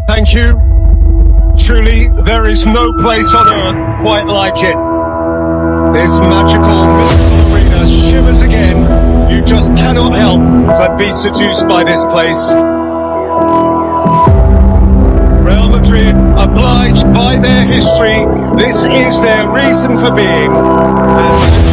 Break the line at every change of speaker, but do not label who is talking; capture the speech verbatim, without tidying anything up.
Thank you. Truly, there is no place on earth quite like it. This magical mythical arena shivers again. You just cannot help but be seduced by this place. Real Madrid, obliged by their history, this is their reason for being. And